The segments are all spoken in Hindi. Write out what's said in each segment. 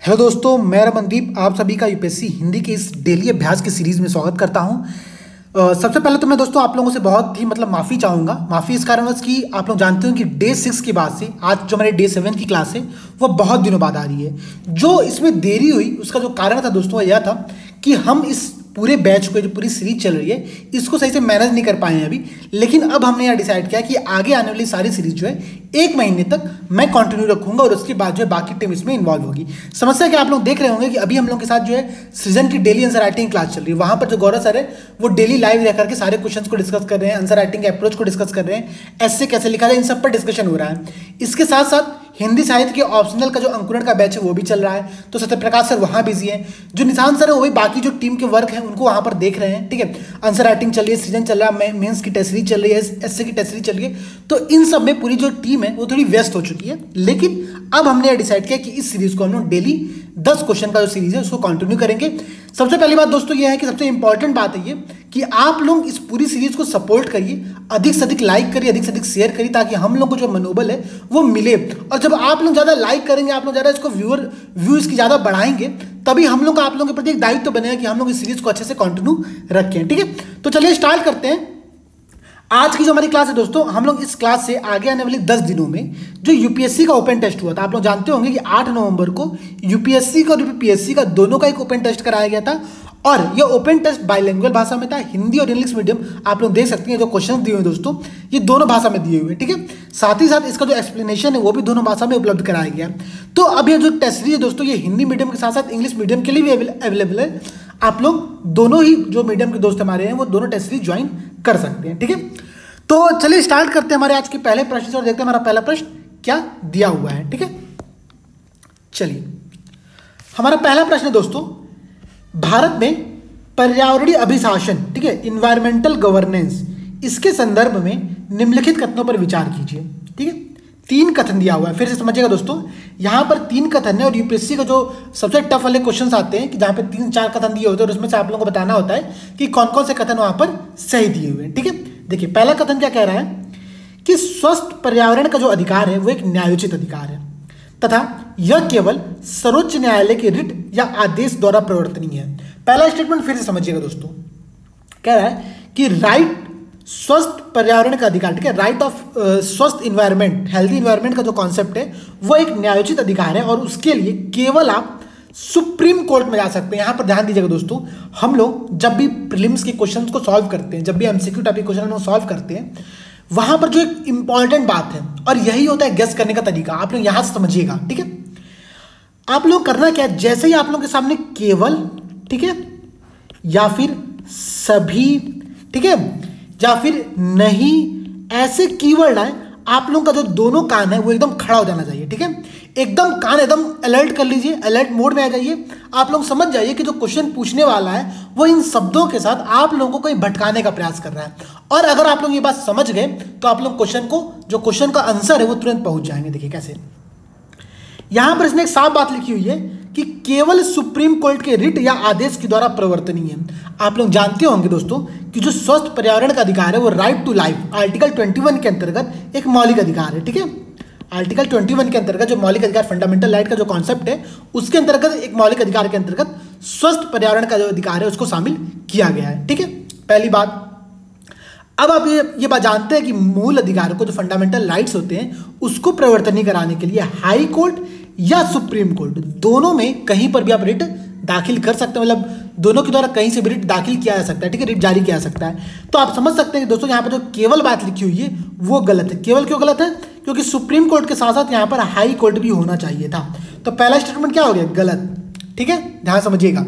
हेलो दोस्तों, मैं रमनदीप आप सभी का यूपीएससी हिंदी के इस डेली अभ्यास की सीरीज़ में स्वागत करता हूं। सबसे पहले तो मैं दोस्तों आप लोगों से बहुत ही माफ़ी चाहूँगा। माफ़ी इस कारणवश कि आप लोग जानते हो कि डे 6 के बाद से आज जो हमारे डे 7 की क्लास है वो बहुत दिनों बाद आ रही है। जो इसमें देरी हुई उसका जो कारण था दोस्तों यह था कि हम इस पूरे बैच को, जो पूरी सीरीज चल रही है, इसको सही से मैनेज नहीं कर पाए हैं अभी। लेकिन अब हमने यह डिसाइड किया कि आगे आने वाली सारी सीरीज जो है 1 महीने तक मैं कंटिन्यू रखूंगा और उसके बाद जो है बाकी टीम इसमें इन्वॉल्व होगी। समस्या क्या आप लोग देख रहे होंगे कि अभी हम लोग के साथ जो है सृजन की डेली आंसर राइटिंग क्लास चल रही है। वहां पर जो गौरव सर है वो डेली लाइव रह करके सारे क्वेश्चंस को डिस्कस कर रहे हैं, आंसर राइटिंग के अप्रोच को डिस्कस कर रहे हैं, ऐसे कैसे लिखा जाए, इन सब पर डिस्कशन हो रहा है। इसके साथ साथ हिंदी साहित्य के ऑप्शनल का जो अंकुरण का बैच है वो भी चल रहा है। तो सत्यप्रकाश सर वहाँ बिजी हैं, जो निशान सर है वो भी बाकी जो टीम के वर्क है उनको वहाँ पर देख रहे हैं। ठीक है, आंसर राइटिंग चल रही है, सृजन चल रहा है, मेंस की टेस्ट सीरीज चल रही है, एसए की टेस्ट सीरीज चल रही है। तो इन सब में पूरी जो टीम है वो थोड़ी व्यस्त हो चुकी है। लेकिन अब हमने यह डिसाइड किया कि इस सीरीज को हम लोग डेली 10 क्वेश्चन का जो सीरीज है उसको कंटिन्यू करेंगे। सबसे पहली बात दोस्तों ये है कि सबसे इंपॉर्टेंट बात है ये कि आप लोग इस पूरी सीरीज को सपोर्ट करिए, अधिक से अधिक लाइक करिए, अधिक से अधिक शेयर करिए, ताकि हम लोग को जो मनोबल है वो मिले। और जब आप लोग ज़्यादा लाइक करेंगे, आप लोग ज़्यादा इसको व्यूज़ की ज़्यादा बढ़ाएंगे, तभी हम लोग का आप लोगों के प्रति एक दायित्व बनेगा कि हम लोग इस सीरीज को अच्छे से कंटिन्यू रखें। ठीक है, तो चलिए स्टार्ट करते हैं। आज की जो हमारी क्लास है दोस्तों, हम लोग इस क्लास से आगे आने वाले 10 दिनों में जो यूपीएससी का ओपन टेस्ट हुआ था, आप लोग जानते होंगे कि 8 नवंबर को यूपीएससी का और यूपीएससी का दोनों का एक ओपन टेस्ट कराया गया था। और ये ओपन टेस्ट बाइलिंगुअल भाषा में था, हिंदी और इंग्लिश मीडियम। आप लोग देख सकते हैं जो क्वेश्चन दिए हुए दोस्तों ये दोनों भाषा में दिए हुए हैं। ठीक है, साथ ही साथ इसका जो एक्सप्लेनेशन है वो भी दोनों भाषा में उपलब्ध कराया गया। तो अब ये जो टेस्ट सीरीज है दोस्तों ये हिंदी मीडियम के साथ साथ इंग्लिश मीडियम के लिए भी अवेलेबल है। आप लोग दोनों ही जो मीडियम के दोस्त हमारे हैं वो दोनों टेस्ट सीरीज ज्वाइन कर सकते हैं। ठीक है, तो चलिए स्टार्ट करते हैं हमारे आज के पहले प्रश्न से और देखते हैं हमारा पहला प्रश्न क्या दिया हुआ है। ठीक है, चलिए हमारा पहला प्रश्न है दोस्तों, भारत में पर्यावरणीय अभिशासन, ठीक है, इन्वायरमेंटल गवर्नेंस, इसके संदर्भ में निम्नलिखित कथनों पर विचार कीजिए। ठीक है, 3 कथन दिया हुआ है, फिर से समझिएगा दोस्तों। यहाँ पर 3 कथन है और यूपीएससी का जो सबसे टफ वाले क्वेश्चंस आते हैं कि जहाँ पे 3-4 कथन दिए होते हैं और उसमें से आप लोगों को बताना होता है कि कौन कौन से कथन वहाँ पर सही दिए हुए हैं। ठीक है, देखिए पहला कथन क्या कह रहा है कि स्वस्थ पर्यावरण का जो अधिकार है वो एक न्यायोचित अधिकार है तथा यह केवल सर्वोच्च न्यायालय के रिट या आदेश द्वारा प्रवर्तनीय है। पहला स्टेटमेंट फिर से समझिएगा दोस्तों, कह रहा है कि राइट स्वस्थ पर्यावरण का अधिकार, ठीक है, राइट ऑफ स्वस्थ इन्वायरमेंट, हेल्दी इन्वायरमेंट का जो कॉन्सेप्ट है वो एक न्यायोचित अधिकार है और उसके लिए केवल आप सुप्रीम कोर्ट में जा सकते हैं। यहां पर ध्यान दीजिएगा दोस्तों, हम लोग जब भी प्रीलिम्स के क्वेश्चंस को सॉल्व करते हैं, जब भी एमसीक्यू टाइप के क्वेश्चन हम सॉल्व करते हैं, वहां पर जो एक इंपॉर्टेंट बात है और यही होता है गेस करने का तरीका, आप लोग यहां से समझिएगा। ठीक है, आप लोग करना क्या है, जैसे ही आप लोगों के सामने केवल, ठीक है, या फिर सभी, ठीक है, या फिर नहीं, ऐसे कीवर्ड आए, आप लोगों का जो दोनों कान है वो एकदम खड़ा हो जाना चाहिए। ठीक है, एकदम कान एकदम अलर्ट कर लीजिए, अलर्ट मोड में आ जाइए। आप लोग समझ जाइए कि जो क्वेश्चन पूछने वाला है वो इन शब्दों के साथ आप लोगों को भटकाने का प्रयास कर रहा है। और अगर आप लोग ये बात समझ गए तो आप लोग क्वेश्चन को, जो क्वेश्चन का आंसर है वो तुरंत पहुंच जाएंगे। देखिए कैसे, यहां पर इसने एक साफ बात लिखी हुई है कि केवल सुप्रीम कोर्ट के रिट या आदेश के द्वारा प्रवर्तनीय है। आप लोग जानते होंगे दोस्तों कि जो स्वस्थ पर्यावरण का अधिकार है वो राइट टू लाइफ आर्टिकल 21 के अंतर्गत एक मौलिक अधिकार है। ठीक है, आर्टिकल 21 के अंतर्गत जो मौलिक अधिकार, फंडामेंटल राइट का जो कॉन्सेप्ट है उसके अंतर्गत एक मौलिक अधिकार के अंतर्गत स्वस्थ पर्यावरण का जो अधिकार है उसको शामिल किया गया है। ठीक है, पहली बात। अब आप ये बात जानते हैं कि मूल अधिकारों को, जो फंडामेंटल राइट्स होते हैं, उसको प्रवर्तनीय कराने के लिए हाई कोर्ट या सुप्रीम कोर्ट दोनों में कहीं पर भी आप रिट दाखिल कर सकते हैं, मतलब दोनों के द्वारा कहीं से भी रिट दाखिल किया जा सकता है। ठीक है, रिट जारी किया जा सकता है। तो आप समझ सकते हैं कि दोस्तों यहाँ पर जो केवल बात लिखी हुई है वो गलत है। केवल क्यों गलत है? क्योंकि सुप्रीम कोर्ट के साथ साथ यहाँ पर हाई कोर्ट भी होना चाहिए था। तो पहला स्टेटमेंट क्या हो गया? गलत। ठीक है, ध्यान समझिएगा।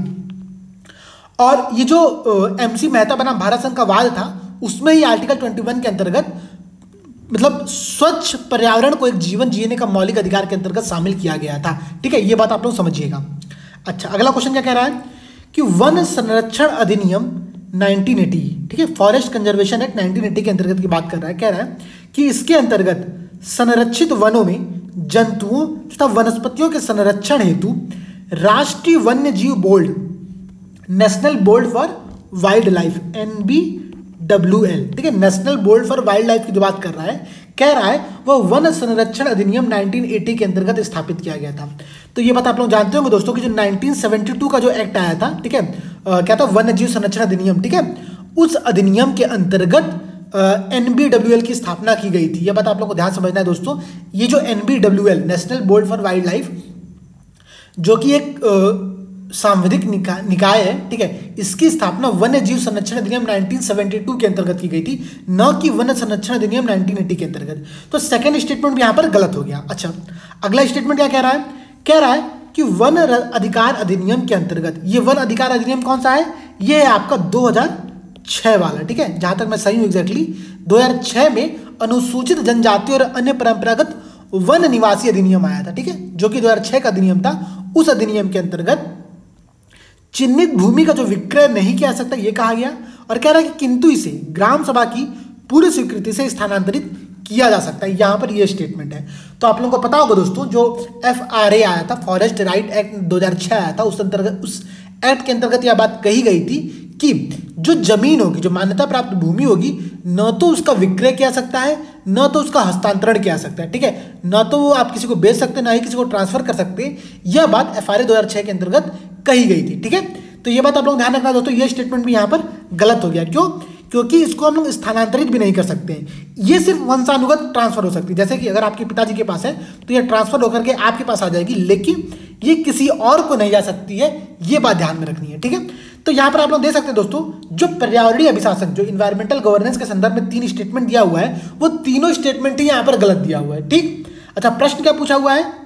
और ये जो एमसी मेहता बनाम भारत संघ का वाद था उसमें ही आर्टिकल 21 के अंतर्गत मतलब स्वच्छ पर्यावरण को एक जीवन जीने का मौलिक अधिकार के अंतर्गत शामिल किया गया था। ठीक है, ये बात आप लोग समझिएगा। अच्छा, अगला क्वेश्चन क्या कह रहा है कि वन संरक्षण अधिनियम 1980, ठीक है, फॉरेस्ट कंजर्वेशन एक्ट 1980 के अंतर्गत की बात कर रहा है। कह रहा है कि इसके अंतर्गत संरक्षित वनों में जंतुओं तथा वनस्पतियों के संरक्षण हेतु राष्ट्रीय वन्य जीव बोर्ड, national board for wildlife, NBWL, ठीक है, national board for wildlife की जो बात कर रहा है, कह रहा है वह वन संरक्षण अधिनियम 1980 के अंतर्गत स्थापित किया गया था। तो ये बात आप लोग जानते होंगे दोस्तों कि जो 1972 का जो एक्ट आया था, ठीक है, क्या था, वन्य जीव संरक्षण अधिनियम, ठीक है, उस अधिनियम के अंतर्गत NBWL की स्थापना की गई थी। यह बात आप लोग को ध्यान समझना है दोस्तों। ये जो NBWL, national board for wildlife, जो कि एक सांविधिक निकाय है, ठीक है, इसकी स्थापना वन्य जीव संरक्षण अधिनियम 1972 के अंतर्गत की गई थी, न कि वन्य संरक्षण अधिनियम 1980 के अंतर्गत। तो सेकंड स्टेटमेंट भी यहां पर गलत हो गया। अच्छा, अगला स्टेटमेंट क्या कह रहा है? कह रहा है कि वन अधिकार अधिनियम के अंतर्गत, ये वन अधिकार अधिनियम कौन सा है? ये है आपका 2006 वाला, ठीक है, जहां तक मैं सही हूं एग्जैक्टली 2006 में अनुसूचित जनजाति और अन्य परंपरागत वन निवासी अधिनियम आया था, ठीक है, जो कि 2006 का अधिनियम था। उस अधिनियम के अंतर्गत चिन्हित भूमि का जो विक्रय नहीं किया सकता ये कहा गया, और कह रहा है कि किंतु इसे ग्राम सभा की पूरी स्वीकृति से स्थानांतरित किया जा सकता है। यहां पर ये स्टेटमेंट है। तो आप लोगों को पता होगा दोस्तों, जो FRA आया था, फॉरेस्ट राइट एक्ट 2006 आया था, उस एक्ट के अंतर्गत यह बात कही गई थी कि जो जमीन होगी, जो मान्यता प्राप्त भूमि होगी, न तो उसका विक्रय किया सकता है, न तो उसका हस्तांतरण किया सकता है, ठीक है, न तो वो आप किसी को बेच सकते हैं, ना ही किसी को ट्रांसफर कर सकते हैं। यह बात FRA 2006 के अंतर्गत कही गई थी, ठीक है। तो ये बात आप लोग ध्यान रखना दोस्तों, ये स्टेटमेंट भी यहाँ पर गलत हो गया। क्यों? क्योंकि इसको हम लोग स्थानांतरित भी नहीं कर सकते हैं, ये सिर्फ वंशानुगत ट्रांसफर हो सकती है। जैसे कि अगर आपके पिताजी के पास है तो ये ट्रांसफर होकर के आपके पास आ जाएगी, लेकिन ये किसी और को नहीं जा सकती है, ये बात ध्यान में रखनी है, ठीक है। तो यहाँ पर आप लोग देख सकते हैं दोस्तों, जो पर्यावरणीय अभिशासन, जो इन्वायरमेंटल गवर्नेंस के संदर्भ में 3 स्टेटमेंट दिया हुआ है, वो तीनों स्टेटमेंट ही यहाँ पर गलत दिया हुआ है, ठीक। अच्छा, प्रश्न क्या पूछा हुआ है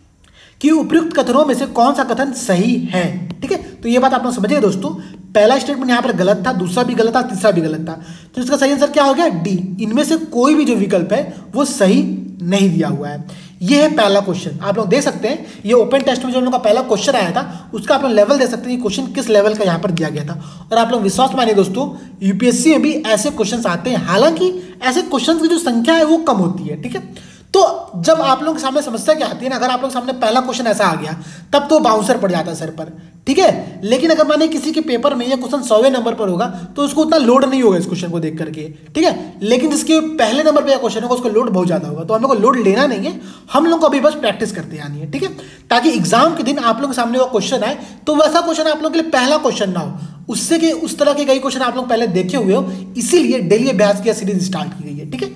कि उपयुक्त कथनों में से कौन सा कथन सही है, ठीक है। तो ये बात आप लोग समझिए दोस्तों, पहला स्टेटमेंट यहाँ पर गलत था, दूसरा भी गलत था, तीसरा भी गलत था। तो इसका सही आंसर क्या हो गया? डी। इनमें से कोई भी जो विकल्प है वो सही नहीं दिया हुआ है। ये है पहला क्वेश्चन। आप लोग देख सकते हैं, ये ओपन टेस्ट में जो हम लोग का पहला क्वेश्चन आया था, उसका आप लोग लेवल दे सकते हैं, क्वेश्चन किस लेवल का यहाँ पर दिया गया था। और आप लोग विश्वास मानिए दोस्तों, यूपीएससी में भी ऐसे क्वेश्चन आते हैं, हालांकि ऐसे क्वेश्चन की जो संख्या है वो कम होती है, ठीक है। तो जब आप लोगों के सामने समस्या क्या आती है ना, अगर आप लोग सामने पहला क्वेश्चन ऐसा आ गया, तब तो बाउंसर पड़ जाता है सर पर, ठीक है। लेकिन अगर माने किसी के पेपर में ये क्वेश्चन 100वें नंबर पर होगा तो उसको उतना लोड नहीं होगा इस क्वेश्चन को देख करके, ठीक है। लेकिन जिसके पहले नंबर पे क्वेश्चन होगा उसको लोड बहुत ज्यादा होगा। तो हम लोग को लोड लेना नहीं है, हम लोग को अभी बस प्रैक्टिस करते आनी है, ठीक है, ताकि एग्जाम के दिन आप लोग के सामने वो क्वेश्चन आए तो वैसा क्वेश्चन आप लोग के लिए पहला क्वेश्चन ना हो, उससे कि उस तरह के कई क्वेश्चन आप लोग पहले देखे हुए हो, इसीलिए डेली अभ्यास की सीरीज स्टार्ट की गई है, ठीक है।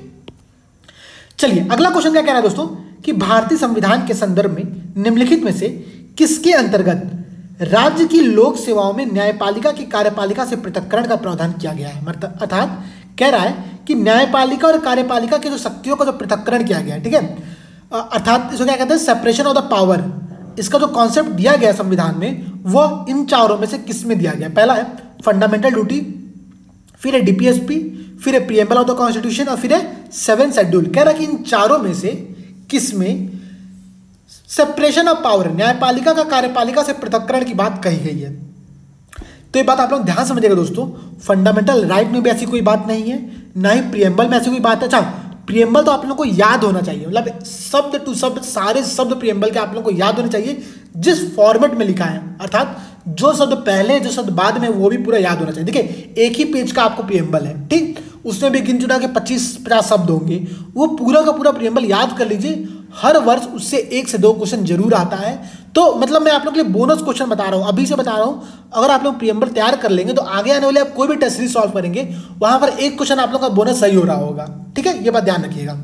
चलिए अगला क्वेश्चन क्या कह रहा है दोस्तों कि भारतीय संविधान के संदर्भ में निम्नलिखित में से किसके अंतर्गत राज्य की लोक सेवाओं में न्यायपालिका की कार्यपालिका से पृथक्करण का प्रावधान किया गया है। मतलब अर्थात कह रहा है कि न्यायपालिका और कार्यपालिका की जो शक्तियों का जो पृथक्करण किया गया है, ठीक है, अर्थात इसको क्या कहते हैं, सेपरेशन ऑफ द पावर। इसका जो कॉन्सेप्ट दिया गया संविधान में वो इन चारों में से किस में दिया गया? पहला है फंडामेंटल ड्यूटी, फिर है डीपीएसपी, फिर है प्रीएम्बल ऑफ द कॉन्स्टिट्यूशन और फिर है 7th शेड्यूल। कह रहा है कि इन चारों में से किस में सेपरेशन ऑफ पावर, न्यायपालिका का कार्यपालिका से पृथक्करण की बात कही गई है। तो ये बात आप लोग ध्यान समझिएगा दोस्तों, फंडामेंटल राइट में भी ऐसी कोई बात नहीं है, ना ही प्रीएम्बल में ऐसी कोई बात है। अच्छा, प्रीएम्बल तो आप लोगों को याद होना चाहिए, मतलब शब्द टू शब्द सारे शब्द प्रीएम्बल के आप लोगों को याद होने चाहिए जिस फॉर्मेट में लिखा है, अर्थात जो शब्द पहले जो शब्द बाद में वो भी पूरा याद होना चाहिए। देखिए एक ही पेज का आपको प्रीएम्बल है, ठीक, उसमें भी गिन चुना के 25-50 शब्द होंगे, वो पूरा का पूरा प्रीएम्बल याद कर लीजिए। हर वर्ष उससे 1 से 2 क्वेश्चन जरूर आता है। तो मतलब मैं आप लोग के लिए बोनस क्वेश्चन बता रहा हूँ, अभी से बता रहा हूँ, अगर आप लोग प्रीएम्बल तैयार कर लेंगे तो आगे आने वाले आप कोई भी टेस्ट सीरीज सॉल्व करेंगे, वहां पर एक क्वेश्चन आप लोग का बोनस सही हो रहा होगा, ठीक है, ये बात ध्यान रखिएगा।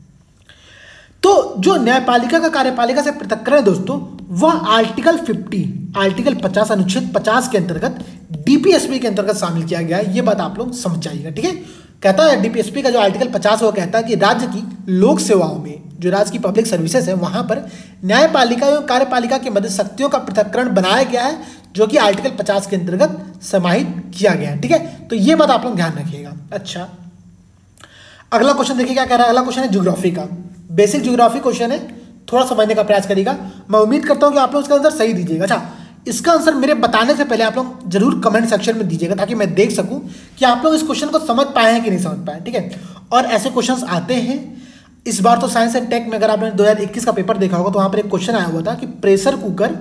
तो जो न्यायपालिका का कार्यपालिका से पृथक्करण है दोस्तों, वह आर्टिकल 50 अनुच्छेद 50 के अंतर्गत डीपीएसपी के अंतर्गत शामिल किया गया है। ये बात आप लोग समझ जाइएगा, ठीक है। कहता है डीपीएसपी का जो आर्टिकल 50 वो कहता है कि राज्य की लोक सेवाओं में, जो राज्य की पब्लिक सर्विसेज है, वहां पर न्यायपालिका एवं कार्यपालिका के मध्य शक्तियों का पृथक्करण बनाया गया है, जो कि आर्टिकल 50 के अंतर्गत समाहित किया गया है, ठीक है। तो ये बात आप लोग ध्यान रखिएगा। अच्छा, अगला क्वेश्चन देखिए क्या कह रहा है। अगला क्वेश्चन है ज्योग्राफी का, बेसिक ज्योग्राफी क्वेश्चन है, थोड़ा समझने का प्रयास करिएगा। मैं उम्मीद करता हूं कि आप लोग इसका आंसर सही दीजिएगा। अच्छा, इसका आंसर मेरे बताने से पहले आप लोग जरूर कमेंट सेक्शन में दीजिएगा, ताकि मैं देख सकूं कि आप लोग इस क्वेश्चन को समझ पाए हैं कि नहीं समझ पाए, ठीक है। और ऐसे क्वेश्चंस आते हैं इस बार तो साइंस एंड टेक में, अगर आपने 2021 का पेपर देखा होगा तो वहां पर एक क्वेश्चन आया हुआ था कि प्रेशर कुकर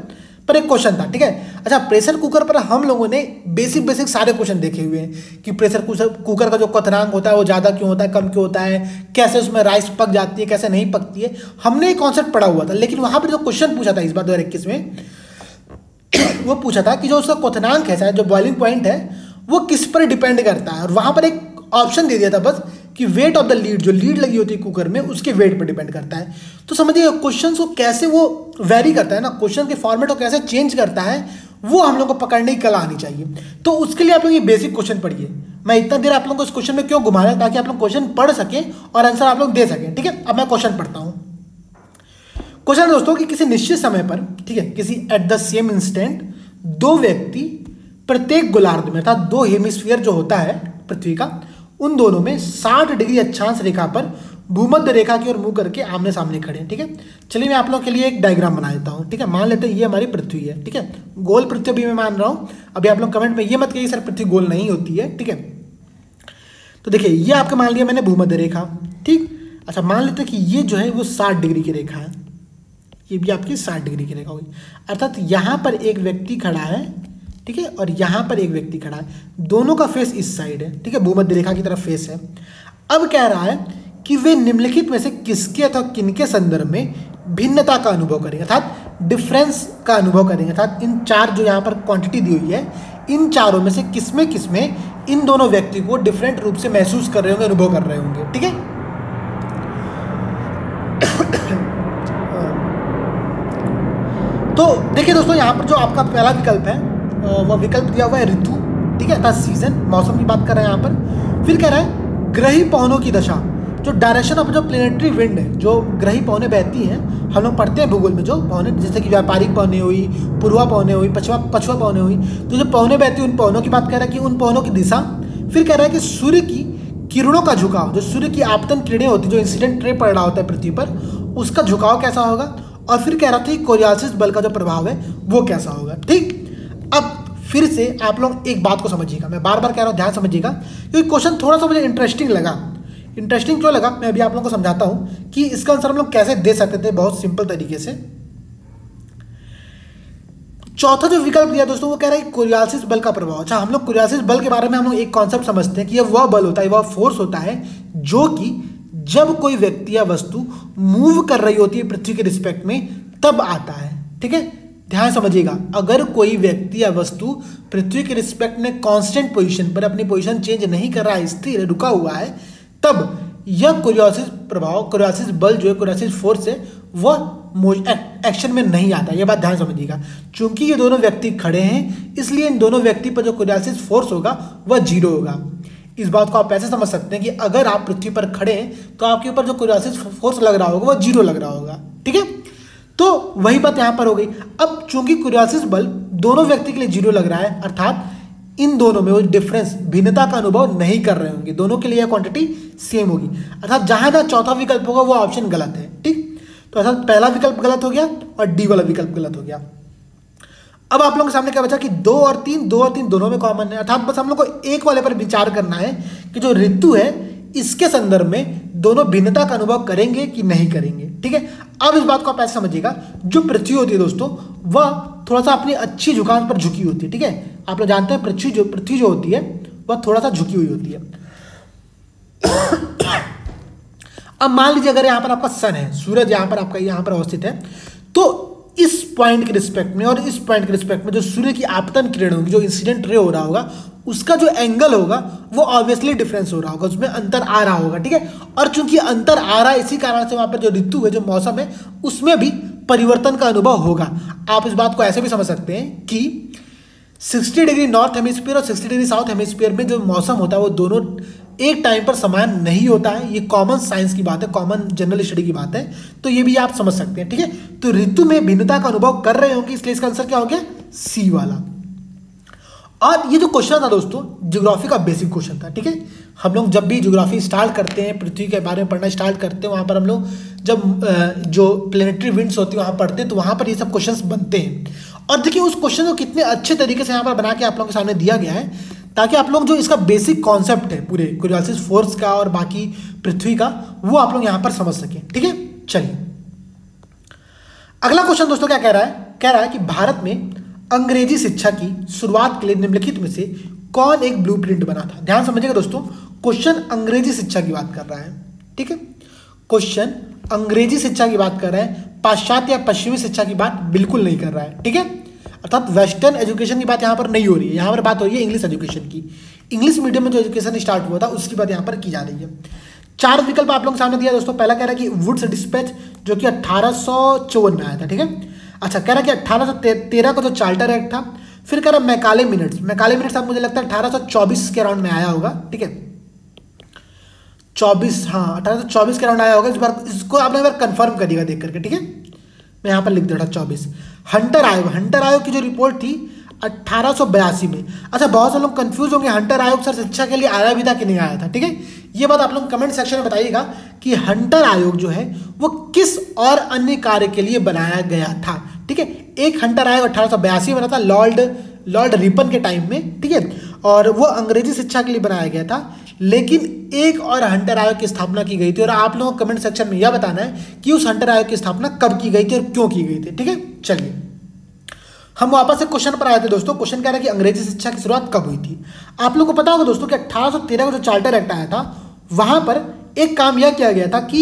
पर एक क्वेश्चन था, ठीक है। अच्छा, प्रेशर कुकर पर हम लोगों ने बेसिक सारे क्वेश्चन देखे हुए हैं कि प्रेशर कुकर का जो क्वथनांक होता है वो ज़्यादा क्यों होता है, कम क्यों होता है, कैसे उसमें राइस पक जाती है, कैसे नहीं पकती है, हमने एक कॉन्सेप्ट पढ़ा हुआ था। लेकिन वहाँ पर जो क्वेश्चन पूछा था इस बार 2021 में, वो पूछा था कि जो उसका क्वथनांक है, जो बॉइलिंग पॉइंट है, वो किस पर डिपेंड करता है। और वहाँ पर एक ऑप्शन दे दिया था बस कि वेट ऑफ द लीड, जो लीड लगी होती है कुकर में, उसके वेट पर डिपेंड करता है। तो समझिए क्वेश्चन को कैसे वो वेरी करता है ना, क्वेश्चन के फॉर्मेट को कैसे चेंज करता है, वो हम लोग को पकड़ने की कला आनी चाहिए। तो उसके लिए आप लोग ये बेसिक क्वेश्चन पढ़िए। मैं इतना देर आप लोगों को इस क्वेश्चन में क्यों घुमा रहा हूं, ताकि आप लोग क्वेश्चन पढ़ सकें और आंसर आप लोग दे सकें, ठीक है। अब मैं क्वेश्चन पढ़ता हूं। क्वेश्चन दोस्तों कि किसी निश्चित समय पर, ठीक है, किसी एट द सेम इंस्टेंट दो व्यक्ति प्रत्येक गोलार्ध में, अर्थात दो हेमिस्फीयर जो होता है पृथ्वी का, उन दोनों में 60 डिग्री अक्षांश रेखा पर भूमध्य रेखा की ओर मुंह करके आमने सामने खड़े हैं, ठीक है। चलिए मैं आप लोगों के लिए एक डायग्राम बना देता हूं, ठीक है। मान लेते हैं ये हमारी पृथ्वी है, ठीक है, गोल पृथ्वी भी मैं मान रहा हूं। अभी आप लोग कमेंट में ये मत कहिए सर पृथ्वी गोल नहीं होती है, ठीक है। तो देखिए ये आपका मान लिया मैंने भूमध्य रेखा, ठीक। अच्छा, मान लेते हैं कि ये जो है वो 60 डिग्री की रेखा है, ये भी आपकी 60 डिग्री की रेखा होगी। अर्थात यहाँ पर एक व्यक्ति खड़ा है, ठीक है, और यहाँ पर एक व्यक्ति खड़ा है, दोनों का फेस इस साइड है, ठीक है, भूमध्य रेखा की तरफ फेस है। अब कह रहा है कि वे निम्नलिखित में से किसके अथवा किनके संदर्भ में भिन्नता का अनुभव करेंगे, अर्थात डिफरेंस का अनुभव करेंगे। अर्थात इन चार जो यहाँ पर क्वांटिटी दी हुई है, इन चारों में से किसमें इन दोनों व्यक्ति को डिफरेंट रूप से महसूस कर रहे होंगे, अनुभव कर रहे होंगे, ठीक है। तो देखिए दोस्तों, यहाँ पर जो आपका पहला विकल्प है वह विकल्प दिया हुआ है ऋतु, ठीक है, अर्थात सीजन, मौसम की बात कर रहे हैं यहाँ पर। फिर कह रहा है ग्रही पवनों की दशा, जो डायरेक्शन ऑफ जो प्लेनेटरी विंड है, जो ग्रही पवनें बहती हैं, हम लोग पढ़ते हैं भूगोल में जो पवनें, जैसे कि व्यापारिक पवनें हुई, पूर्वा पवनें हुई, पछुआ पवनें हुई, तो जो पवनें बहती हैं उन पवनों की बात कर रहा है कि उन पवनों की दिशा। फिर कह रहा है कि सूर्य की किरणों का झुकाव, जो सूर्य की आपतन किरणें होती है, जो इंसिडेंट रे पड़ रहा होता है पृथ्वी पर, उसका झुकाव कैसा होगा। और फिर कह रहा था कि कोरियालिस बल का जो प्रभाव है वो कैसा होगा, ठीक। अब फिर से आप लोग एक बात को समझिएगा, मैं बार बार कह रहा हूँ ध्यान समझिएगा, क्योंकि क्वेश्चन थोड़ा सा मुझे इंटरेस्टिंग लगा। इंटरेस्टिंग क्यों लगा, मैं अभी आप लोगों को समझाता हूँ कि इसका आंसर हम लोग कैसे दे सकते थे बहुत सिंपल तरीके से। चौथा जो विकल्प दिया दोस्तों, वो कह रहा है कोरियालिस बल का प्रभाव। अच्छा, हम लोग कोरियालिस बल के बारे में हम लोग एक कॉन्सेप्ट समझते हैं कि यह वह बल होता है, वह फोर्स होता है जो कि जब कोई व्यक्ति या वस्तु मूव कर रही होती है पृथ्वी के रिस्पेक्ट में, तब आता है, ठीक है। ध्यान समझिएगा, अगर कोई व्यक्ति या वस्तु पृथ्वी के रिस्पेक्ट में कांस्टेंट पोजीशन पर अपनी पोजीशन चेंज नहीं कर रहा है, स्थिर रुका हुआ है, तब यह कोरियालिस प्रभाव, कोरियालिस बल जो है, कोरियालिस फोर्स है, वह एक्शन में नहीं आता। यह बात ध्यान समझिएगा। चूंकि ये दोनों व्यक्ति खड़े हैं, इसलिए इन दोनों व्यक्ति पर जो कोरियालिस फोर्स होगा वह जीरो होगा। इस बात को आप ऐसे समझ सकते हैं कि अगर आप पृथ्वी पर खड़े हैं तो आपके ऊपर जो कोरियालिस फोर्स लग रहा होगा वह जीरो लग रहा होगा, ठीक है। तो वही बात यहां पर हो गई। अब चूंकि कोरियालिस बल दोनों व्यक्ति के लिए जीरो लग रहा है, अर्थात इन दोनों में वो डिफरेंस, भिन्नता का अनुभव नहीं कर रहे होंगे, दोनों के लिए यह क्वांटिटी सेम होगी। अर्थात जहां जहां चौथा विकल्प होगा वो ऑप्शन गलत है, ठीक। तो अर्थात पहला विकल्प गलत हो गया और डी वाला विकल्प गलत हो गया। अब आप लोगों के सामने क्या बचा कि 2 और 3 दोनों में कॉमन है, अर्थात बस हम लोग को एक वाले पर विचार करना है कि जो ऋतु है इसके संदर्भ में दोनों भिन्नता का अनुभव करेंगे कि नहीं करेंगे, ठीक है। अब इस बात को आप ऐसे समझिएगा, जो पृथ्वी होती है दोस्तों, वह थोड़ा सा अपनी अच्छी झुकाव पर झुकी होती है, ठीक है। आप लोग जानते हैं पृथ्वी जो होती है वह थोड़ा सा झुकी हुई होती है। अब मान लीजिए अगर यहाँ पर आपका सन है, सूरज यहाँ पर आपका यहाँ पर अवस्थित है, तो इस पॉइंट के रिस्पेक्ट में और इस पॉइंट के रिस्पेक्ट में जो सूर्य की आपतन किरण होगी, जो इंसिडेंट रे हो रहा होगा, उसका जो एंगल होगा वो ऑब्वियसली डिफरेंस हो रहा होगा, उसमें अंतर आ रहा होगा, ठीक है। और चूंकि अंतर आ रहा है, इसी कारण से वहां पर जो ऋतु है, जो मौसम है, उसमें भी परिवर्तन का अनुभव होगा। आप इस बात को ऐसे भी समझ सकते हैं कि 60 डिग्री नॉर्थ हेमिस्फीयर और 60 डिग्री साउथ हेमिस्फीयर में जो मौसम होता है वो दोनों एक टाइम पर समान नहीं होता है। ये कॉमन साइंस की बात है, कॉमन जनरल स्टडी की बात है, तो ये भी आप समझ सकते हैं, ठीक है। तो ऋतु में भिन्नता का अनुभव कर रहे होंगे, इसलिए इसका आंसर क्या हो गया, सी वाला। और ये जो क्वेश्चन था दोस्तों, ज्योग्राफी का बेसिक क्वेश्चन था, ठीक है। हम लोग जब भी ज्योग्राफी स्टार्ट करते हैं, पृथ्वी के बारे में पढ़ना स्टार्ट करते हैं, वहाँ पर हम लोग जब जो प्लेनेटरी विंड्स होती है वहाँ पढ़ते हैं, तो वहाँ पर ये सब क्वेश्चंस बनते हैं। और देखिए उस क्वेश्चन को कितने अच्छे तरीके से यहाँ पर बना के आप लोगों के सामने दिया गया है, ताकि आप लोग जो इसका बेसिक कॉन्सेप्ट है पूरे कोरियालिस फोर्स का और बाकी पृथ्वी का, वो आप लोग यहाँ पर समझ सकें, ठीक है। चलिए अगला क्वेश्चन दोस्तों क्या कह रहा है कह रहा है कि भारत में अंग्रेजी शिक्षा की शुरुआत के लिए निम्नलिखित में से कौन एक ब्लूप्रिंट बना था। ध्यान समझिएगा दोस्तों, क्वेश्चन अंग्रेजी शिक्षा की बात कर रहा है, ठीक है। क्वेश्चन अंग्रेजी शिक्षा की बात कर रहा है, पाश्चात्य या पश्चिमी शिक्षा की बात बिल्कुल नहीं कर रहा है, ठीक है। अर्थात वेस्टर्न एजुकेशन की बात यहाँ पर नहीं हो रही है, यहाँ पर बात हो रही है इंग्लिश एजुकेशन की। इंग्लिश मीडियम में जो एजुकेशन स्टार्ट हुआ था उसकी बात यहाँ पर की जा रही है। 4 विकल्प आप लोगों के सामने दिया दोस्तों। पहला कह रहा है कि वुड्स डिस्पैच जो कि 1854 में आया था, ठीक है। अच्छा, कह रहा है कि 1813 का जो चार्टर एक्ट था। फिर कह रहा है मैकाले मिनट्स। मैकाले मिनट्स आप मुझे लगता है 1824 के अराउंड में आया होगा, ठीक है। 24, हाँ 1824 के अराउंड आया होगा। इस बार इसको आपने एक बार कंफर्म करिएगा देख करके, ठीक है। मैं यहाँ पर लिख दे रहा 24। हंटर आयोग की जो रिपोर्ट थी 1882 में। अच्छा, बहुत से लोग कंफ्यूज होंगे, हंटर आयोग सर शिक्षा के लिए आया भी था कि नहीं आया था, ठीक है। ये बात आप लोग कमेंट सेक्शन में बताइएगा कि हंटर आयोग जो है वो किस और अन्य कार्य के लिए बनाया गया था, ठीक है। एक हंटर आयोग 1882 में बना था लॉर्ड रिपन के टाइम में, ठीक है, और वो अंग्रेजी शिक्षा के लिए बनाया गया था। लेकिन एक और हंटर आयोग की स्थापना की गई थी, और आप लोगों को कमेंट सेक्शन में यह बताना है कि उस हंटर आयोग की स्थापना कब की गई थी और क्यों की गई थी, ठीक है। चलिए हम वापस से क्वेश्चन पर आए थे दोस्तों। क्वेश्चन कह रहा है कि अंग्रेजी शिक्षा की शुरुआत कब हुई थी। आप लोगों को पता होगा दोस्तों कि 1813 का जो चार्टर एक्ट आया था वहां पर एक काम यह किया गया था कि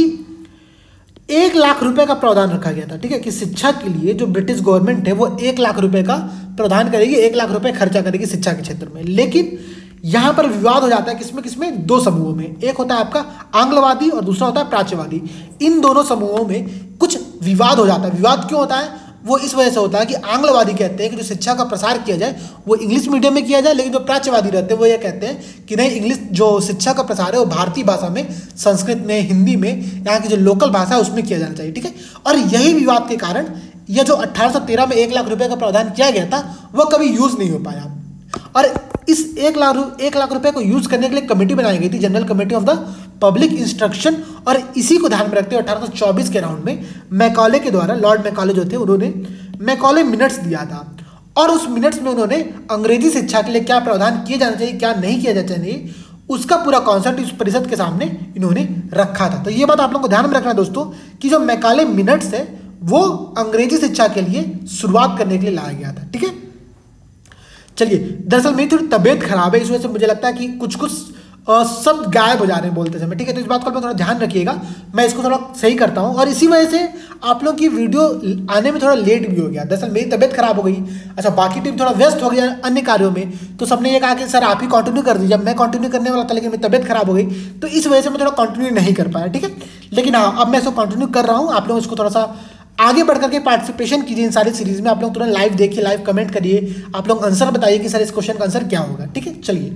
1 लाख रुपए का प्रावधान रखा गया था, ठीक है, कि शिक्षा के लिए जो ब्रिटिश गवर्नमेंट है वो 1 लाख रुपए का प्रावधान करेगी, 1 लाख रुपए खर्चा करेगी शिक्षा के क्षेत्र में। लेकिन यहां पर विवाद हो जाता है किसमें 2 समूहों में। एक होता है आपका आंग्लवादी और दूसरा होता है प्राच्यवादी। इन दोनों समूहों में कुछ विवाद हो जाता है। विवाद क्यों होता है? वो इस वजह से होता है कि आंग्लवादी कहते हैं कि जो शिक्षा का प्रसार किया जाए वो इंग्लिश मीडियम में किया जाए, लेकिन जो प्राच्यवादी रहते हैं वो ये कहते हैं कि नहीं, इंग्लिश जो शिक्षा का प्रसार है वो भारतीय भाषा में, संस्कृत में, हिंदी में, यहाँ की जो लोकल भाषा है उसमें किया जाना चाहिए, ठीक है। और यही विवाद के कारण यह जो 1813 में 1 लाख रुपए का प्रावधान किया गया था वो कभी यूज नहीं हो पाया। और इस 1 लाख रुपए को यूज करने के लिए कमेटी बनाई गई थी, general committee of the public instruction. और इसी को ध्यान में रखते हुए 1824 के राउंड में मैकॉले के द्वारा, लॉर्ड मैकॉले जो थे, उन्होंने मैकॉले मिनट्स दिया था। और उस मिनट्स में उन्होंने अंग्रेजी शिक्षा के लिए क्या प्रावधान किए जाना चाहिए, क्या नहीं किया जाना चाहिए, उसका पूरा कॉन्सेप्ट इस परिषद के सामने इन्होंने रखा था। तो ये बात आप लोगों को ध्यान में रखना दोस्तों कि जो मैकॉले मिनट्स है वो अंग्रेजी शिक्षा के लिए शुरुआत करने के लिए लाया गया था, ठीक है। चलिए, दरअसल मेरी थोड़ी तबीयत खराब है, इस वजह से मुझे लगता है कि कुछ शब्द गायब हो जा रहे हैं बोलते समय, ठीक है। तो इस बात को थोड़ा ध्यान रखिएगा, मैं इसको थोड़ा सही करता हूँ। और इसी वजह से आप लोग की वीडियो आने में थोड़ा लेट भी हो गया। दरअसल मेरी तबीयत खराब हो गई। अच्छा, बाकी टीम थोड़ा व्यस्त हो गया अन्य कार्यों में, तो सबने ये कहा कि सर आप ही कंटिन्यू कर दीजिए। मैं कंटिन्यू करने वाला था लेकिन मेरी तबीयत खराब हो गई, तो इस वजह से मैं थोड़ा कंटिन्यू नहीं कर पाया, ठीक है। लेकिन हाँ, अब मैं इसको कंटिन्यू कर रहा हूँ। आप लोग इसको थोड़ा सा आगे बढ़ करके पार्टिसिपेशन कीजिए इन सारी सीरीज में। आप लोग तुरंत लाइव देखिए, लाइव कमेंट करिए, आप लोग आंसर बताइए कि सर इस क्वेश्चन का आंसर क्या होगा, ठीक है। चलिए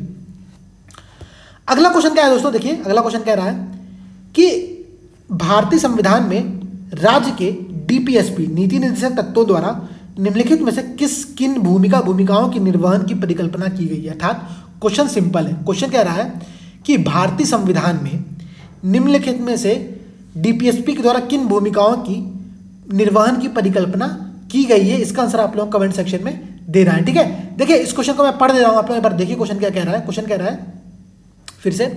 अगला क्वेश्चन क्या है दोस्तों, देखिए अगला क्वेश्चन कह रहा है कि भारतीय संविधान में राज्य के डीपीएसपी नीति निर्देशक तत्वों द्वारा निम्नलिखित में से किन भूमिकाओं की निर्वहन की परिकल्पना की गई है। अर्थात क्वेश्चन सिंपल है। क्वेश्चन कह रहा है कि भारतीय संविधान में निम्नलिखित में से डीपीएसपी के द्वारा किन भूमिकाओं की निर्वहन की परिकल्पना की गई है। इसका आंसर आप लोग कमेंट सेक्शन में दे रहा है, ठीक है। देखिए इस क्वेश्चन को मैं पढ़ दे रहा हूं, आप लोग एक बार देखिए क्वेश्चन क्या कह रहा है। क्वेश्चन कह रहा है फिर से,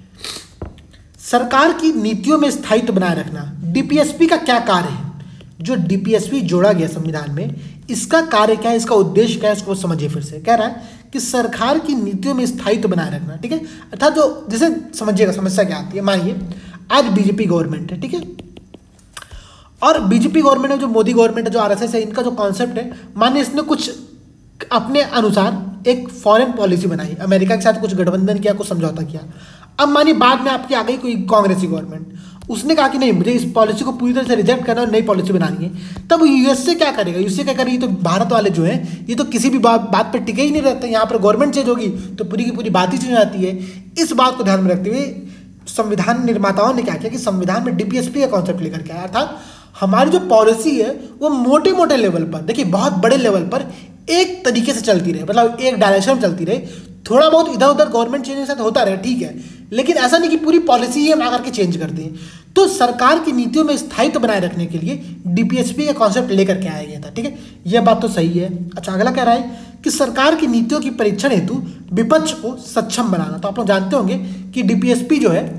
सरकार की नीतियों में स्थायित्व बनाए रखना। डीपीएसपी का क्या कार्य है? जो डीपीएसपी जोड़ा गया संविधान में, इसका कार्य क्या है, इसका उद्देश्य क्या है, उसको समझिए। फिर से कह रहा है कि सरकार की नीतियों में स्थायित्व बनाए रखना, ठीक है। अर्थात जो जैसे समझिएगा समस्या क्या आती है। मानिए आज बीजेपी गवर्नमेंट है, ठीक है, और बीजेपी गवर्नमेंट है, जो मोदी गवर्नमेंट है, जो आरएसएस है, इनका जो कॉन्सेप्ट है, मानिए इसने कुछ अपने अनुसार एक फॉरेन पॉलिसी बनाई, अमेरिका के साथ कुछ गठबंधन किया, कुछ समझौता किया। अब मानिए बाद में आपकी आ गई कोई कांग्रेसी गवर्नमेंट, उसने कहा कि नहीं, मुझे इस पॉलिसी को पूरी तरह से रिजेक्ट करना और नई पॉलिसी बनानी है। तब यूएसए क्या करेगा? यूएसए क्या करेगी? तो भारत वाले जो हैं ये तो किसी भी बात पर टिके ही नहीं रहते। यहाँ पर गवर्नमेंट चेंज होगी तो पूरी की पूरी बात ही चेंज हो जाती है। इस बात को ध्यान में रखते हुए संविधान निर्माताओं ने क्या किया कि संविधान में डीपीएसपी का कॉन्सेप्ट लेकर के आया। अर्थात हमारी जो पॉलिसी है वो मोटे मोटे लेवल पर, देखिए बहुत बड़े लेवल पर एक तरीके से चलती रहे, मतलब एक डायरेक्शन में चलती रहे। थोड़ा बहुत इधर उधर गवर्नमेंट चेंज के साथ होता रहे, ठीक है, लेकिन ऐसा नहीं कि पूरी पॉलिसी ही हम आकर के चेंज कर दें। तो सरकार की नीतियों में स्थायित्व बनाए रखने के लिए डीपीएसपी का कॉन्सेप्ट लेकर के आया गया था, ठीक है, यह बात तो सही है। अच्छा, अगला कह रहा है कि सरकार की नीतियों की परीक्षण हेतु विपक्ष को सक्षम बनाना। तो आप लोग जानते होंगे कि डीपीएसपी जो है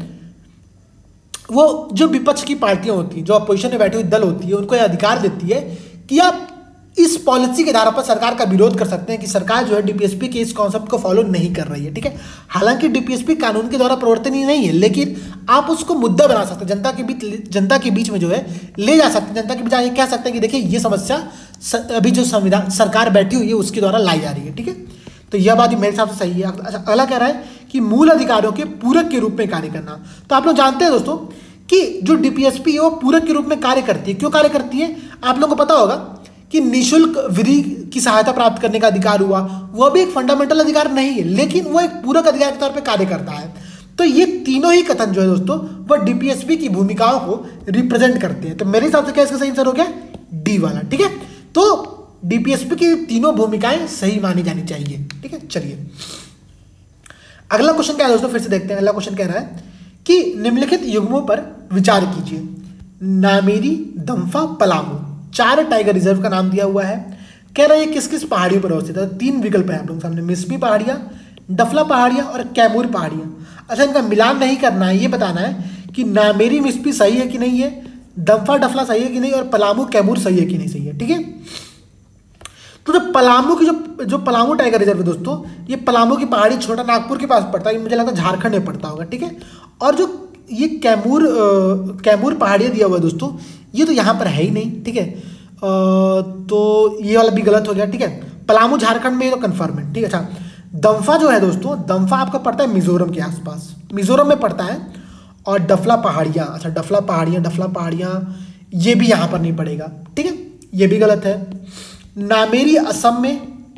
वो जो विपक्ष की पार्टियां होती हैं, जो अपोजिशन में बैठी हुई दल होती है, उनको यह अधिकार देती है कि आप इस पॉलिसी के आधार पर सरकार का विरोध कर सकते हैं कि सरकार जो है डीपीएसपी के इस कॉन्सेप्ट को फॉलो नहीं कर रही है, ठीक है। हालांकि डीपीएसपी कानून के द्वारा प्रवर्तनीय नहीं है, लेकिन आप उसको मुद्दा बना सकते हैं, जनता के बीच में जो है ले जा सकते हैं, जनता के बीच ये कह सकते हैं कि देखिए ये समस्या अभी जो संविधान सरकार बैठी हुई है उसके द्वारा लाई जा रही है, ठीक है। तो यह बात मेरे हिसाब से सही है। अगला कह रहा है कि मूल अधिकारों के पूरक के रूप में कार्य करना। तो आप लोग जानते हैं दोस्तों कि जो डीपीएसपी है वो पूरक के रूप में कार्य करती है। क्यों कार्य करती है? आप लोगों को पता होगा कि निःशुल्क विधि की सहायता प्राप्त करने का अधिकार हुआ, वह भी एक फंडामेंटल अधिकार नहीं है, लेकिन वो एक पूरक अधिकार के तौर पे कार्य करता है। तो ये तीनों ही कथन जो है दोस्तों वह डीपीएसपी की भूमिकाओं को रिप्रेजेंट करते हैं। तो मेरे हिसाब से क्या इसका सही आंसर हो गया? डी वाला, ठीक है। तो डीपीएसपी की तीनों भूमिकाएं सही मानी जानी चाहिए, ठीक है। चलिए अगला क्वेश्चन क्या है दोस्तों, फिर से देखते हैं। अगला क्वेश्चन कह रहा है कि निम्नलिखित युग्मों पर विचार कीजिए। नामेरी, दम्फा, पलामू, 4 टाइगर रिजर्व का नाम दिया हुआ है। कह रहा है किस किस पहाड़ियों पर अवस्थित है। 3 विकल्प है आप लोगों के सामने, मिस्मी पहाड़ियाँ, डफला पहाड़ियाँ और कैमूर पहाड़ियाँ। अच्छा, इनका मिलान नहीं करना है, ये बताना है कि नामेरी मिस्मी सही है कि नहीं है, दम्फा डफला सही है कि नहीं, और पलामू कैमूर सही है कि नहीं सही है, ठीक है। तो जो पलामू की जो पलामू टाइगर रिजर्व है दोस्तों, ये पलामू की पहाड़ी छोटा नागपुर के पास पड़ता है, मुझे लगता है झारखंड में पड़ता होगा, ठीक है। और जो ये कैमूर पहाड़ियाँ दिया हुआ है दोस्तों, ये तो यहाँ पर है ही नहीं, ठीक है। तो ये वाला भी गलत हो गया, ठीक है। पलामू झारखंड में तो कन्फर्म है, ठीक है। अच्छा, दम्फा जो है दोस्तों, दम्फा आपका पड़ता है मिजोरम के आसपास, मिजोरम में पड़ता है। और डफला पहाड़ियाँ, अच्छा डफला पहाड़ियाँ ये भी यहाँ पर नहीं पड़ेगा, ठीक है, ये भी गलत है। नामेरी असम में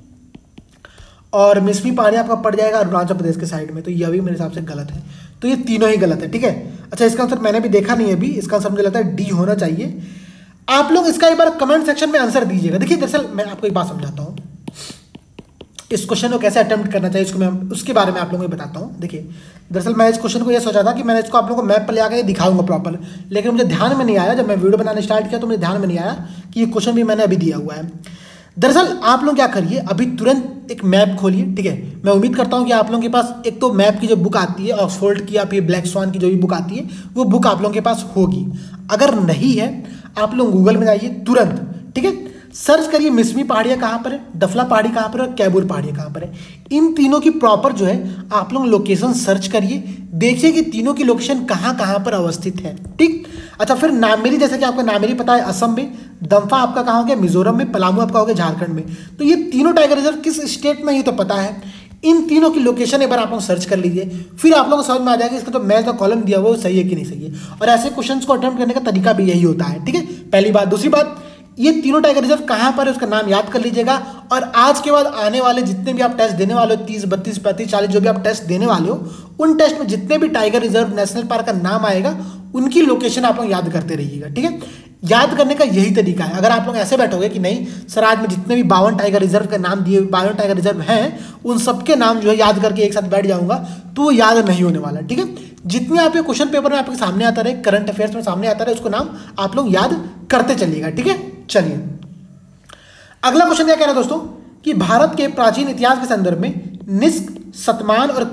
और मिस्मी पहाड़ियाँ आपका पड़ जाएगा अरुणाचल प्रदेश के साइड में, तो यह भी मेरे हिसाब से गलत है। तो ये तीनों ही गलत है, ठीक है। अच्छा, इसका आंसर मैंने भी देखा नहीं है अभी, इसका आंसर मुझे लगता है डी होना चाहिए। आप लोग इसका एक बार कमेंट सेक्शन में आंसर दीजिएगा। देखिए दरअसल मैं आपको एक बात समझाता हूँ, इस क्वेश्चन को कैसे अटेम्प्ट करना चाहिए इसको मैं उसके बारे में आप लोगों को बताता हूँ। देखिए दरअसल मैं इस क्वेश्चन को ये सोचा था कि मैंने इसको आप लोगों को मैप पर ले आकर दिखाऊंगा प्रॉपर, लेकिन मुझे ध्यान में नहीं आया, जब मैं वीडियो बनाना स्टार्ट किया तो मुझे ध्यान में नहीं आया कि ये क्वेश्चन भी मैंने अभी दिया हुआ है। दरअसल आप लोग क्या करिए, अभी तुरंत एक मैप खोलिए, ठीक है। मैं उम्मीद करता हूँ कि आप लोगों के पास एक तो मैप की जो बुक आती है ऑक्सफोर्ड की या फिर ब्लैक स्वान की जो भी बुक आती है वो बुक आप लोगों के पास होगी। अगर नहीं है आप लोग गूगल में जाइए तुरंत, ठीक है, सर्च करिए मिस्मी पहाड़ियाँ कहाँ पर है, डफला पहाड़ी कहाँ पर है और कैमूर पहाड़ियाँ कहाँ पर है। इन तीनों की प्रॉपर जो है आप लोग लोकेशन सर्च करिए, देखिए कि तीनों की लोकेशन कहाँ कहाँ पर अवस्थित है, ठीक। अच्छा, फिर नामेरी, जैसे कि आपको नामेरी पता है असम में, दम्फा आपका कहाँ हो गया मिजोरम में, पलामू आपका हो गया झारखंड में। तो ये तीनों टाइगर रिजर्व किस स्टेट में ये तो पता है। इन तीनों की लोकेशन एक बार आप लोग सर्च कर लीजिए, फिर आप लोगों को समझ में आ जाएगा इसका तो मैच का कॉलम दिया हुआ वो सही है कि नहीं सही है। और ऐसे क्वेश्चंस को अटेम्प्ट करने का तरीका भी यही होता है, ठीक है। पहली बात। दूसरी बात, ये तीनों टाइगर रिजर्व कहाँ पर है उसका नाम याद कर लीजिएगा। और आज के बाद आने वाले जितने भी आप टेस्ट देने वाले हो, 30, 32, 35, 40 जो भी आप टेस्ट देने वाले हो, उन टेस्ट में जितने भी टाइगर रिजर्व नेशनल पार्क का नाम आएगा उनकी लोकेशन आप लोग याद करते रहिएगा, ठीक है। याद करने का यही तरीका है। अगर आप लोग ऐसे बैठोगे कि नहीं सर आज में जितने भी 52 टाइगर रिजर्व का नाम दिए, 52 टाइगर रिजर्व हैं उन सबके नाम जो है याद करके एक साथ बैठ जाऊंगा, तो वो याद नहीं होने वाला, ठीक है। जितने आप ये क्वेश्चन पेपर में आपके सामने आता रहे, करंट अफेयर्स में सामने आता रहे, उसको नाम आप लोग याद करते चलिएगा, ठीक है। चलिए अगला क्वेश्चन क्या कह रहा है दोस्तों कि भारत के प्राचीन इतिहास के संदर्भ में निष्क, शतमान और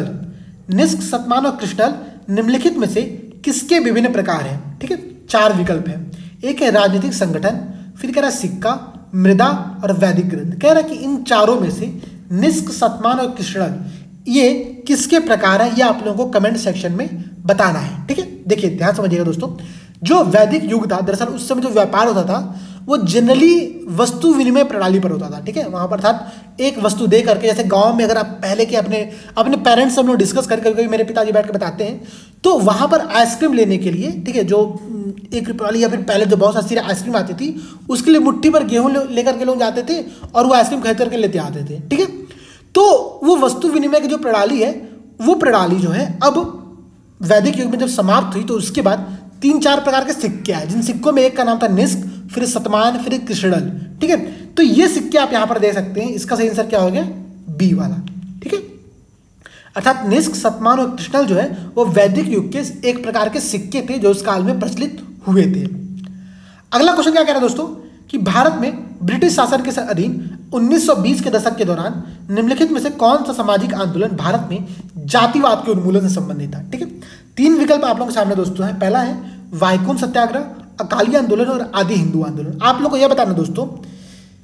कृष्णल निम्नलिखित में से किसके विभिन्न प्रकार हैं, ठीक है। 4 विकल्प हैं। एक है राजनीतिक संगठन, फिर कह रहा है सिक्का, मृदा और वैदिक ग्रंथ। कह रहा है कि इन चारों में से निष्क, शतमान और कृष्णल ये किसके प्रकार है, ये आप लोगों को कमेंट सेक्शन में बताना है, ठीक है। देखिए ध्यान समझिएगा दोस्तों, जो वैदिक युग था दरअसल उस समय जो व्यापार होता था वो जनरली वस्तु विनिमय प्रणाली पर होता था, ठीक है। वहाँ पर अर्थात एक वस्तु दे करके, जैसे गांव में अगर आप पहले के अपने पेरेंट्स हम लोग डिस्कस करके मेरे पिताजी बैठ कर बताते हैं, तो वहाँ पर आइसक्रीम लेने के लिए, ठीक है, जो 1 रुपये वाली या फिर पहले जो बहुत सस्ती आइसक्रीम आती थी उसके लिए मुट्ठी पर गेहूँ लेकर के लोग जाते थे और वो आइसक्रीम खरीद करके लेते आते थे, ठीक है। तो वो वस्तु विनिमय की जो प्रणाली है वो प्रणाली जो है अब वैदिक युग में जब समाप्त हुई तो उसके बाद 3-4 प्रकार के सिक्के आए, जिन सिक्कों में एक का नाम था निष्क, फिर शतमान, फिर कृष्णल, ठीक है। तो ये सिक्के आप यहां पर दे सकते हैं, इसका सही आंसर क्या हो गया, बी वाला, ठीक है। अर्थात निष्क, शतमान और कृष्णल जो है वो वैदिक युग के एक प्रकार के सिक्के थे जो उस काल में प्रचलित हुए थे। अगला क्वेश्चन क्या कह रहा है दोस्तों कि भारत में ब्रिटिश शासन के अधीन 1920 के दशक के दौरान निम्नलिखित में से कौन सा सामाजिक आंदोलन भारत में जातिवाद के उन्मूलन से संबंधित था, ठीक है। 3 विकल्प आप लोगों के सामने दोस्तों हैं। पहला है वाइकोम सत्याग्रह, अकाली आंदोलन और आदि हिंदू आंदोलन। आप लोग को यह बताना दोस्तों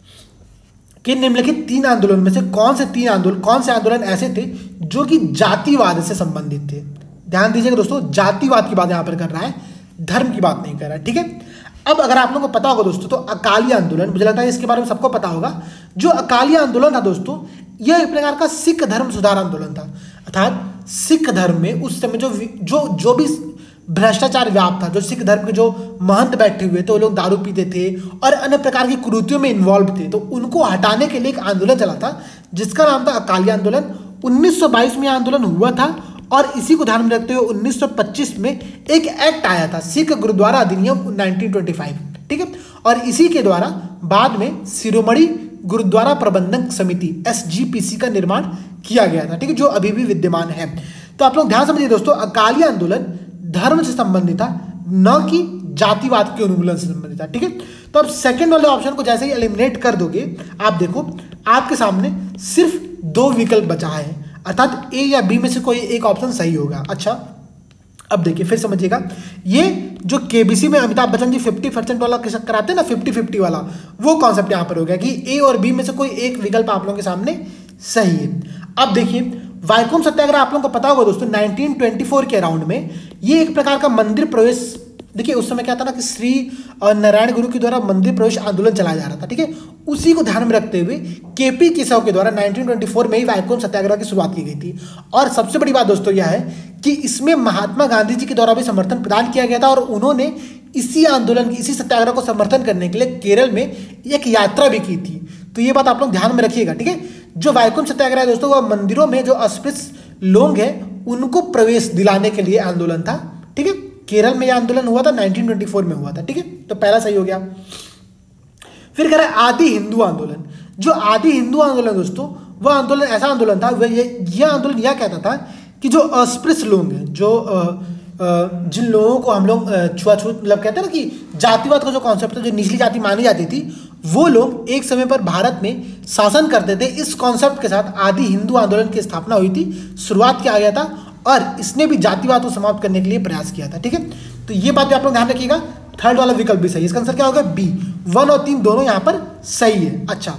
कि निम्नलिखित 3 आंदोलन में से कौन से आंदोलन ऐसे थे जो कि जातिवाद से संबंधित थे। ध्यान दीजिएगा दोस्तों, जातिवाद की बात यहां पर कर रहा है, धर्म की बात नहीं कर रहा है, ठीक है। अब अगर आप लोगों को पता होगा दोस्तों, तो अकाली आंदोलन, मुझे लगता है इसके बारे में सबको पता होगा। जो अकाली आंदोलन था दोस्तों, यह एक प्रकार का सिख धर्म सुधार आंदोलन था। अर्थात सिख धर्म में उस समय जो भी भ्रष्टाचार व्याप्त था, जो सिख धर्म के जो महंत बैठे हुए थे वो लोग दारू पीते थे और अन्य प्रकार की कुरीतियों में इन्वॉल्व थे, तो उनको हटाने के लिए एक आंदोलन चला था जिसका नाम था अकाली आंदोलन। 1922 में आंदोलन हुआ था और इसी को ध्यान में रखते हुए 1925 में एक एक्ट आया था, सिख गुरुद्वारा अधिनियम 1925, ठीक है। और इसी के द्वारा बाद में शिरोमणि गुरुद्वारा प्रबंधन समिति SGPC का निर्माण किया गया था, ठीक है, जो अभी भी विद्यमान है। तो आप लोग ध्यान समझिए दोस्तों, अकाली आंदोलन धर्म से संबंधित था, न कि जातिवाद के उन्मूलन से संबंधित था, ठीक है। तो अब सेकंड वाले ऑप्शन को जैसे ही एलिमिनेट कर दोगे, आप देखो आपके सामने सिर्फ 2 विकल्प बचा है, अर्थात ए या बी में से कोई एक ऑप्शन सही होगा। अच्छा, अब देखिए फिर समझिएगा, ये जो केबीसी में अमिताभ बच्चन जी 50% वाला कराते हैं ना, 50-50 वाला, वो कॉन्सेप्ट यहाँ पर हो गया कि ए और बी में से कोई एक विकल्प आप लोगों के सामने सही है। अब देखिए वाइकोम सत्याग्रह आप लोगों को पता होगा दोस्तों, 1924 के अराउंड में ये एक प्रकार का मंदिर प्रवेश, देखिए उस समय क्या था ना कि श्री नारायण गुरु के द्वारा मंदिर प्रवेश आंदोलन चलाया जा रहा था, ठीक है। उसी को ध्यान में रखते हुए केपी केशव के द्वारा 1924 में ही वाइकोम सत्याग्रह की शुरुआत की गई थी। और सबसे बड़ी बात दोस्तों यह है कि इसमें महात्मा गांधी जी के द्वारा भी समर्थन प्रदान किया गया था और उन्होंने इसी आंदोलन, इसी सत्याग्रह को समर्थन करने के लिए केरल में एक यात्रा भी की थी। तो ये बात आप लोग ध्यान में रखिएगा, ठीक है। जो वाइकोम सत्याग्रह है दोस्तों, वह मंदिरों में जो अस्पृश्य लोग हैं उनको प्रवेश दिलाने के लिए आंदोलन था, ठीक है। केरल में यह आंदोलन हुआ था, 1924 में हुआ था, ठीक है। तो पहला सही हो गया। फिर कह रहा है आदि हिंदू आंदोलन। जो आदि हिंदू आंदोलन दोस्तों, वह आंदोलन ऐसा आंदोलन था, यह आंदोलन यह कहता था कि जो अस्पृश्य लोग हैं, जो जिन लोगों को हम लोग छुआछूत मतलब कहते हैं ना कि जातिवाद का जो कॉन्सेप्ट था, जो निचली जाति मानी जाती थी, वो लोग एक समय पर भारत में शासन करते थे। इस कॉन्सेप्ट के साथ आदि हिंदू आंदोलन की स्थापना हुई थी, शुरुआत किया गया था और इसने भी जातिवाद को समाप्त करने के लिए प्रयास किया था, ठीक है। तो ये बात भी आप लोग ध्यान रखिएगा। थर्ड वाला विकल्प भी सही है, इसका आंसर क्या होगा बी। 1 और 3 दोनों यहां पर सही है। अच्छा,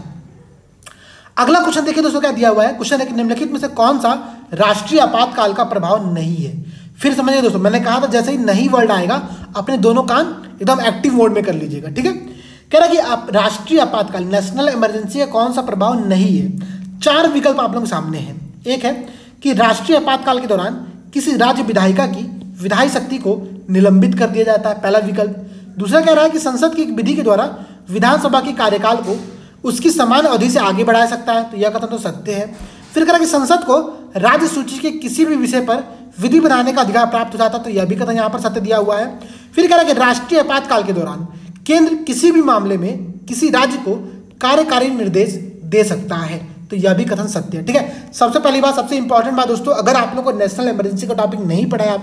अगला क्वेश्चन देखिए दोस्तों क्या दिया हुआ है। क्वेश्चन है कि निम्नलिखित में से कौन सा राष्ट्रीय आपातकाल का प्रभाव नहीं है। फिर समझिए दोस्तों, मैंने कहा था जैसे ही नहीं वर्ड आएगा अपने दोनों कान एकदम एक्टिव मोड में कर लीजिएगा, ठीक है। कह रहा कि आप राष्ट्रीय आपातकाल, नेशनल इमरजेंसी का कौन सा प्रभाव नहीं है। 4 विकल्प आप लोगों के सामने हैं। एक है कि राष्ट्रीय आपातकाल के दौरान किसी राज्य विधायिका की विधायी शक्ति को निलंबित कर दिया जाता है, पहला विकल्प। दूसरा कह रहा है कि संसद की विधि के द्वारा विधानसभा के कार्यकाल को उसकी समान अवधि से आगे बढ़ा सकता है, तो यह कथन तो सत्य है। फिर कह रहा है कि संसद को राज्य सूची के किसी भी विषय पर विधि बनाने का अधिकार प्राप्त हो जाता है, तो यह भी कथन यहाँ पर सत्य दिया हुआ है। फिर कह रहा है कि राष्ट्रीय आपातकाल के दौरान केंद्र किसी भी मामले में किसी राज्य को कार्यकारी निर्देश दे सकता है, तो यह भी कथन सत्य है, ठीक है। सबसे पहली बात, सबसे इंपॉर्टेंट बात दोस्तों, अगर आप लोगों को नेशनल इमरजेंसी का टॉपिक नहीं पढ़ा है,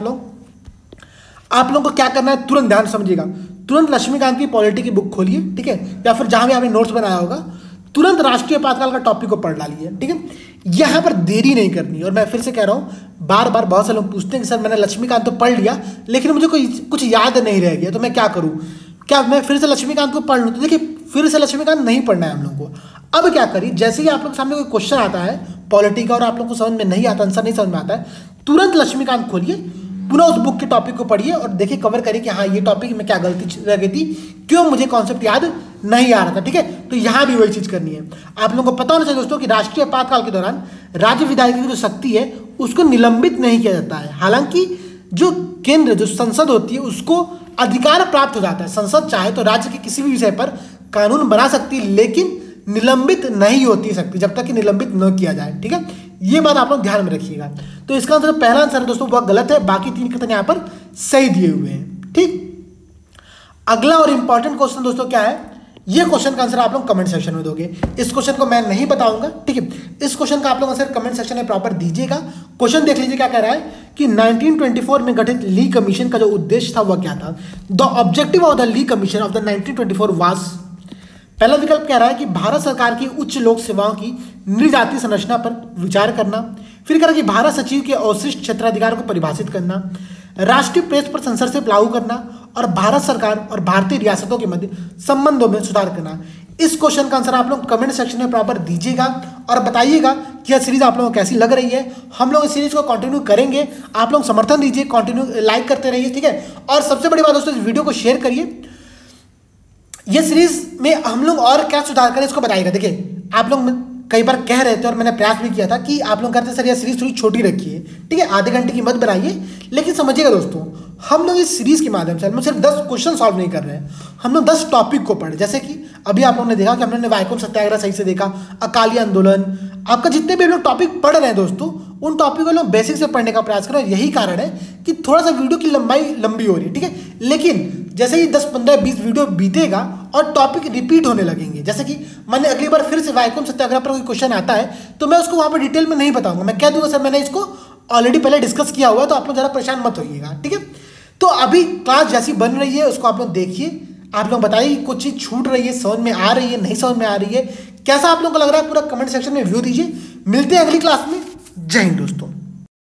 आप लोगों को क्या करना है, तुरंत ध्यान समझिएगा, तुरंत लक्ष्मीकांत की पॉलिटी की बुक खोलिए, ठीक है, या फिर जहां भी आपने नोट्स बनाया होगा, तुरंत राष्ट्रीय आपातकाल का टॉपिक को पढ़ डालिए, ठीक है। यहां पर देरी नहीं करनी। और मैं फिर से कह रहा हूं, बार बार बहुत से लोग पूछते हैं कि सर मैंने लक्ष्मीकांत तो पढ़ लिया लेकिन मुझे कुछ याद नहीं रह गया, तो मैं क्या करूं, क्या मैं फिर से लक्ष्मीकांत को पढ़ लूं। तो देखिए, फिर से लक्ष्मीकांत नहीं पढ़ना है हम लोगों को। अब क्या करिए, जैसे ही आप लोग के सामने कोई क्वेश्चन आता है पॉलिटी का और आप लोग को समझ में नहीं आता, आंसर नहीं समझ में आता है, तुरंत लक्ष्मीकांत खोलिए, पुनः उस बुक के टॉपिक को पढ़िए और देखिए, कवर करिए कि हाँ ये टॉपिक में क्या गलती रह गई थी, क्यों मुझे कॉन्सेप्ट याद नहीं आ रहा था, ठीक है। तो यहां भी वही चीज करनी है। आप लोगों को पता होना चाहिए दोस्तों कि राष्ट्रीय आपातकाल के दौरान राज्य विधायिका की जो शक्ति है उसको निलंबित नहीं किया जाता है। हालांकि जो केंद्र, जो संसद होती है, उसको अधिकार प्राप्त हो जाता है। संसद चाहे तो राज्य के किसी भी विषय पर कानून बना सकती है, लेकिन निलंबित नहीं होती सकती जब तक कि निलंबित न किया जाए, ठीक है। ये बात आप लोग ध्यान में रखिएगा। तो इसका आंसर, पहला आंसर है दोस्तों वह गलत है, बाकी 3 कथन यहाँ पर सही दिए हुए हैं, ठीक। अगला और इंपॉर्टेंट क्वेश्चन दोस्तों क्या है, ये क्वेश्चन का आंसर आप लोग कमेंट सेक्शन में दोगे। इस क्वेश्चन को मैं नहीं बताऊंगा, ठीक है। इस क्वेश्चन का आप लोग आंसर कमेंट सेक्शन में प्रॉपर दीजिएगा। क्वेश्चन देख लीजिए क्या कह रहा है कि 1924 में गठित ली कमीशन का जो उद्देश्य था वह क्या था। The objective of the Lee commission of the 1924 was, पहला विकल्प कह रहा है कि भारत सरकार की उच्च लोक सेवाओं की नृजातीय संरचना पर विचार करना। फिर कह रहा है कि भारत सचिव के अवशिष्ट क्षेत्राधिकार को परिभाषित करना, राष्ट्रीय प्रेस पर सेंसरशिप लागू करना और भारत सरकार और भारतीय रियासतों के मध्य संबंधों में सुधार करना। इस क्वेश्चन का आंसर आप लोग कमेंट सेक्शन में प्रॉपर दीजिएगा और बताइएगा कि यह सीरीज आप लोगों को कैसी लग रही है। हम लोग इस सीरीज को कंटिन्यू करेंगे, आप लोग समर्थन दीजिए, कंटिन्यू लाइक करते रहिए, ठीक है। और सबसे बड़ी बात दोस्तों, इस वीडियो को शेयर करिए। ये सीरीज में हम लोग और क्या सुधार करें इसको बताइएगा। देखिए आप लोग कई बार कह रहे थे और मैंने प्रयास भी किया था कि आप लोग कहते हैं सर ये सीरीज थोड़ी छोटी रखिए, ठीक है, आधे घंटे की मत बनाइए। लेकिन समझिएगा दोस्तों, हम लोग इस सीरीज के माध्यम से हम सिर्फ 10 क्वेश्चन सॉल्व नहीं कर रहे हैं, हम लोग 10 टॉपिक को पढ़े। जैसे कि अभी आप लोगों ने देखा कि हम लोगों ने वैकोम सत्याग्रह सही से देखा, अकाली आंदोलन, आपका जितने भी हम लोग टॉपिक पढ़ रहे हैं दोस्तों, उन टॉपिक को लोग बेसिक से पढ़ने का प्रयास करें। यही कारण है कि थोड़ा सा वीडियो की लंबाई लंबी हो रही है, ठीक है। लेकिन जैसे ही 10, 15, 20 वीडियो बीतेगा और टॉपिक रिपीट होने लगेंगे, जैसे कि मैंने अगली बार फिर से वैकोम सत्याग्रह पर कोई क्वेश्चन आता है तो मैं उसको वहाँ पर डिटेल में नहीं बताऊंगा, मैं कह दूंगा सर मैंने इसको ऑलरेडी पहले डिस्कस किया हुआ है, तो आप लोग ज़्यादा परेशान मत होइएगा, ठीक है। तो अभी क्लास जैसी बन रही है उसको आप लोग देखिए, आप लोग बताइए कुछ चीज़ छूट रही है, समझ में आ रही है, नहीं समझ में आ रही है, कैसा आप लोगों को लग रहा है, पूरा कमेंट सेक्शन में व्यू दीजिए। मिलते हैं अगली क्लास में। जय हिंद दोस्तों।